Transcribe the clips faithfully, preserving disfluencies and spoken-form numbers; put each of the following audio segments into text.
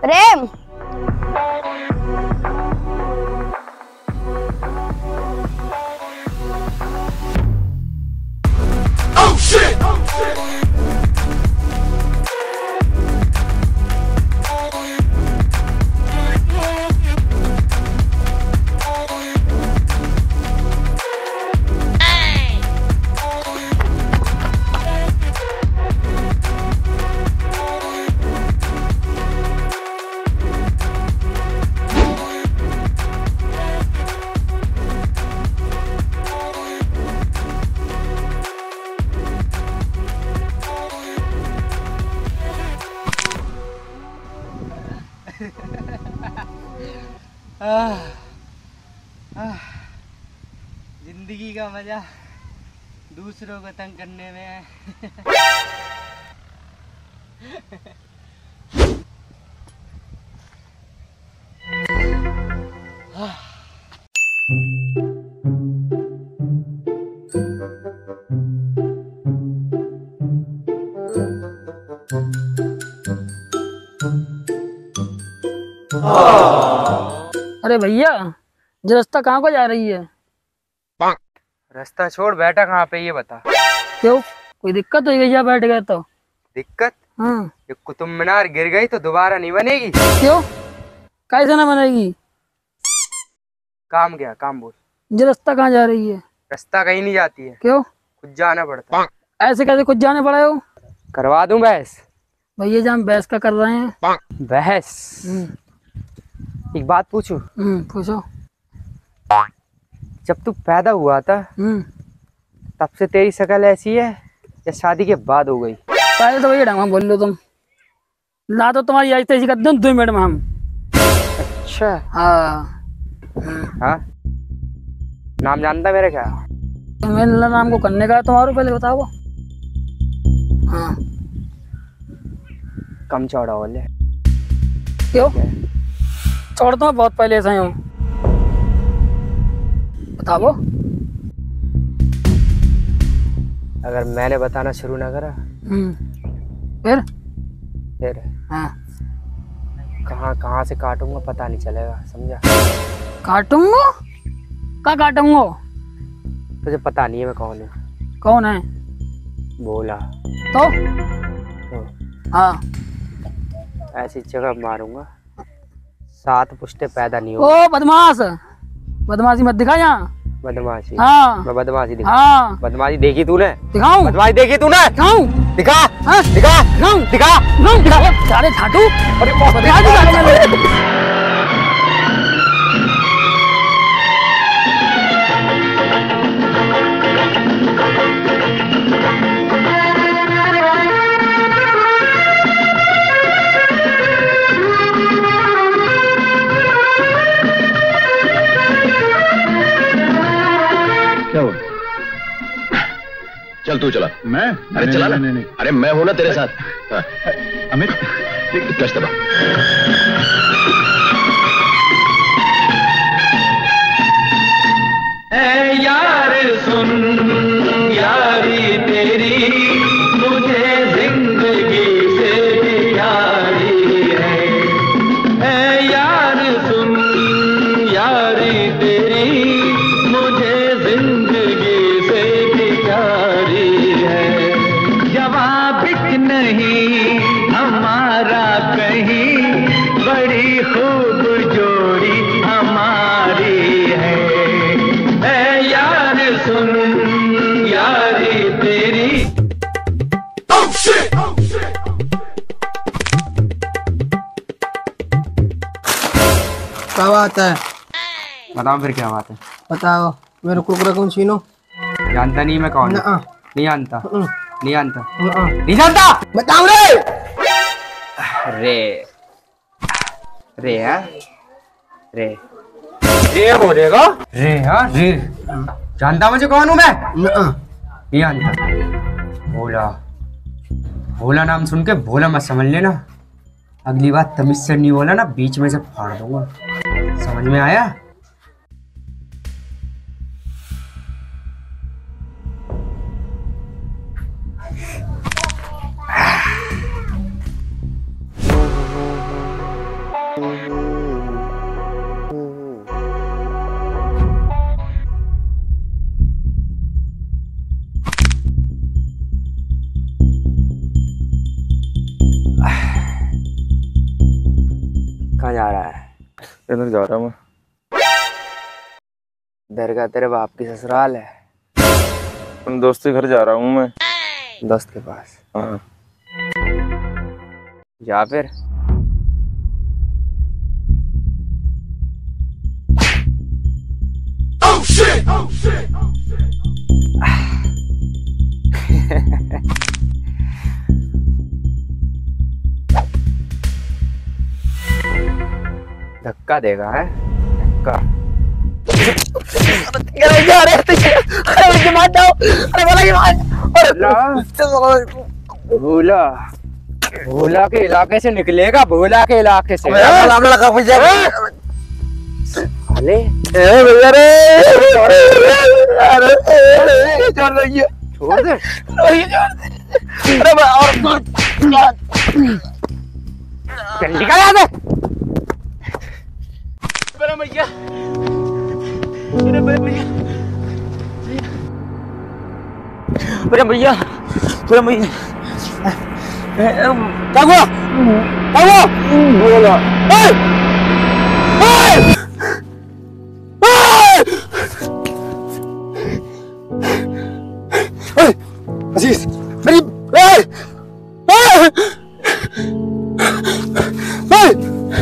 प्रेम। Oh shit! Oh shit! आह, आह, जिंदगी का मजा दूसरों को तंग करने में है। अरे भैया, ये रास्ता कहाँ को जा रही है? रास्ता छोड़, बैठा कहाँ पे ये बता। क्यों, कोई दिक्कत हो गई या बैठ गए तो? दिक्कत? हाँ। ये कुतुब मीनार गिर गई तो दोबारा नहीं बनेगी। क्यों, कैसे ना बनेगी? काम क्या, काम बोल। ये रास्ता कहाँ जा रही है? रास्ता कहीं नहीं जाती है। क्यों? खुद जाना पड़ता। ऐसे कैसे खुद जाने पड़े हो? करवा दूं बहस। भैया जी हम बहस का कर रहे हैं। बहस? एक बात पूछूं? पूछो। जब तू पैदा हुआ था तब से तेरी शक्ल ऐसी है या शादी के बाद हो गई? पहले तो भैया ढंग बोल लो तुम ना, तो तुम्हारी ऐसी तैसी कर दूं दो मिनट में हम। अच्छा। हाँ। हाँ, नाम जानता मेरा क्या? मेरा नाम को करने का तुम्हारे, पहले बताओ। हाँ। कम चौड़ा बोले। क्यों? छोड़ तो मैं बहुत पहले से हूँ। बताओ। अगर मैंने बताना शुरू ना करा फिर फिर हाँ, कहाँ कहाँ से काटूंगा पता नहीं चलेगा, समझा? काटूंगा? क्या काटूंगा? तुझे पता नहीं है मैं कौन हूँ। कौन है? बोला तो, तो हाँ, ऐसी जगह मारूंगा सात पुश्ते पैदा नहीं हो। ओ बदमाश, बदमाशी मत दिखा यहाँ। बदमाशी? हाँ। मैं बदमाशी दिखा? हाँ। बदमाशी देखी तूने? दिखाऊं? बदमाशी देखी तूने? दिखाऊं? दिखा। हाँ? दिखा। दिखाऊं? दिखा। दिखाऊं? दिखा। सारे झाटू। अरे चल तू चला। मैं? अरे चला ना। नहीं, नहीं, अरे मैं हूं ना तेरे साथ। अमित क्लच दबा। ऐ यार सुन यारी तेरी मुझे जिंदगी से भी यारी है। ऐ यार सुन यारी तेरी मुझे जिंदगी से भी यारी है। जवाब नहीं हमारा कहीं, बड़ी खूब जोड़ी हमारी है। ऐ यार सुन यारी तेरी। Oh shit! Oh shit! क्या बात है? बताओ फिर क्या बात है? बताओ। मेरे कुरकुरे कौन छीनो? जानता नहीं मैं कौन हूँ? नहीं जानता। नहीं जानता। नहीं जानता। बताओ रे। रे रे है रे रे बोलेगा। रे हाँ रे। जानता मुझे कौन हूँ मैं? नहीं जानता। भोला। भोला नाम सुन के भोला मत समझ लेना। अगली बार तमीज से नहीं बोला ना, बीच में से फाड़ दूंगा। समझ में आया? कहाँ जा रहा है? इधर जा रहा हूँ मैं। दरगाह तेरे बाप की ससुराल है। अपने दोस्त के घर जा रहा हूँ मैं। दोस्त के पास? हाँ। जा फिर। Oh shit! Oh shit! धक्का देगा है? धक्का। भूला भूला के इलाके से निकलेगा, भूला के इलाके से। अरे छोड़ दे। चल निकल यहाँ से। मेरा भैया, मेरे भैया, मेरा भैया, मेरा भैया, क्या हुआ? क्या हुआ? बोला। अजीज मेरी ए! ए! ए!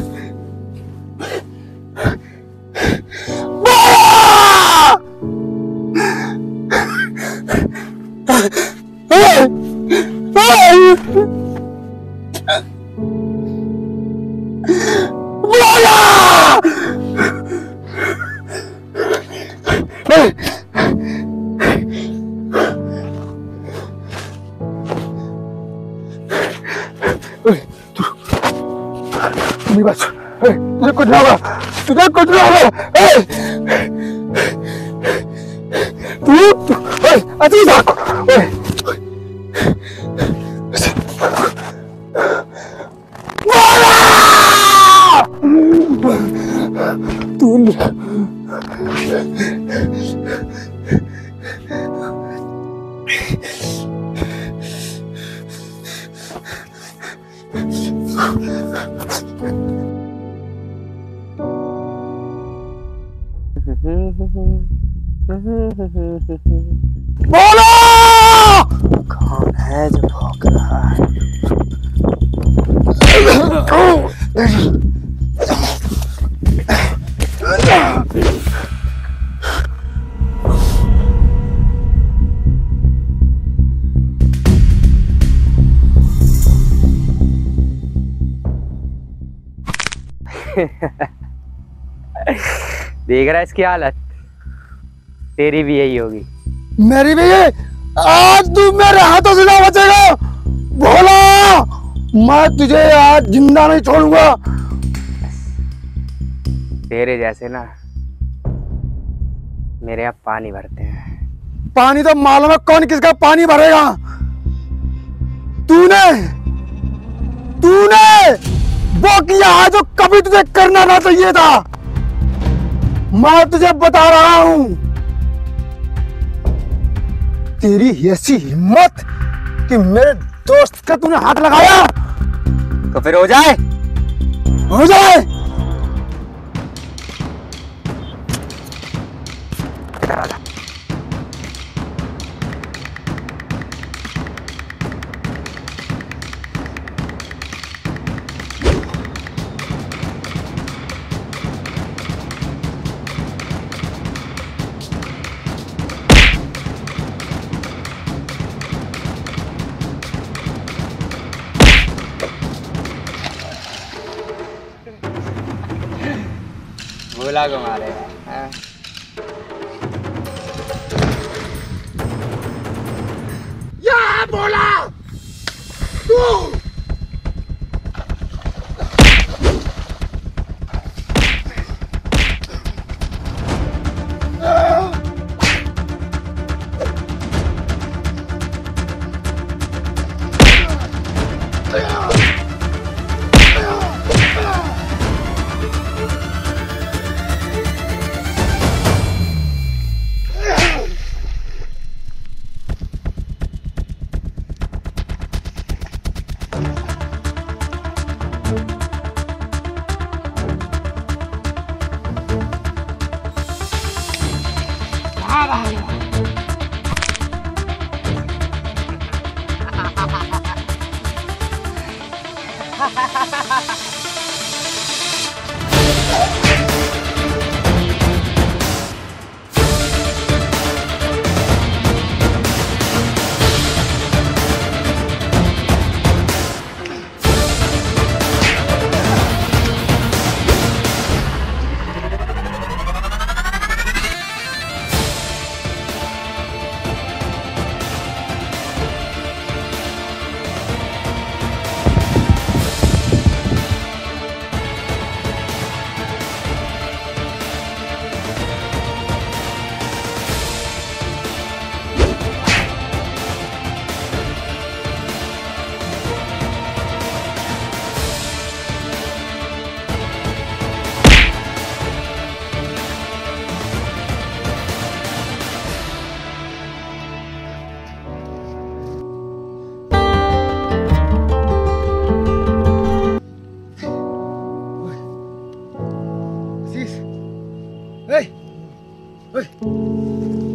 तुझे कुछ ना होगा, तुझे कुछ ना होगा। तू तू अजीज तू बोलो कौन है जो भौंक रहा है? देख रहा है इसकी हालत? तेरी भी यही होगी। मेरी भी ये, आज तू मेरे हाथों से ना बचेगा भोला। मैं तुझे आज जिंदा नहीं छोड़ूंगा। तेरे जैसे ना मेरे यहाँ पानी भरते हैं। पानी तो मालूम है कौन किसका पानी भरेगा। तूने तूने वो किया है जो कभी तुझे करना ना चाहिए था। मैं तुझे बता रहा हूं, तेरी ऐसी हिम्मत कि मेरे दोस्त का तूने हाथ लगाया तो फिर हो जाए हो जाए। भोला को मारेगा हाँ? या बोला तू Hey! Hey!